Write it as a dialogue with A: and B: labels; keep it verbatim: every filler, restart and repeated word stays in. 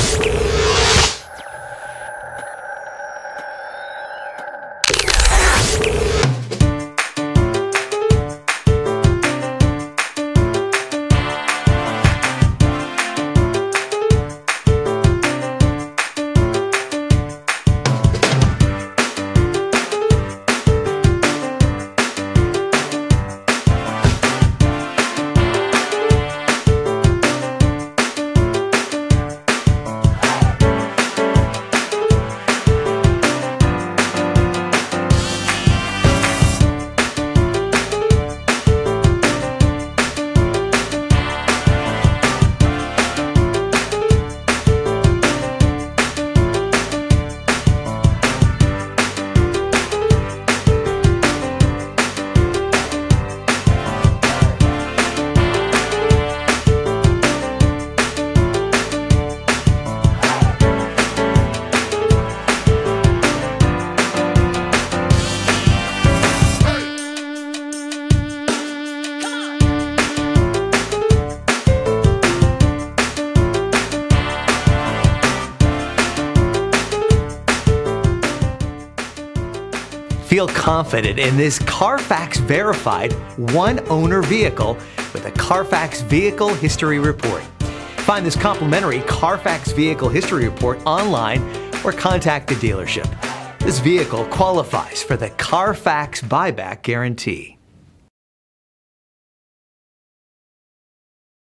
A: Feel confident in this Carfax verified one-owner vehicle with a Carfax Vehicle History Report. Find this complimentary Carfax Vehicle History Report online or contact the dealership. This vehicle qualifies for the Carfax Buyback Guarantee.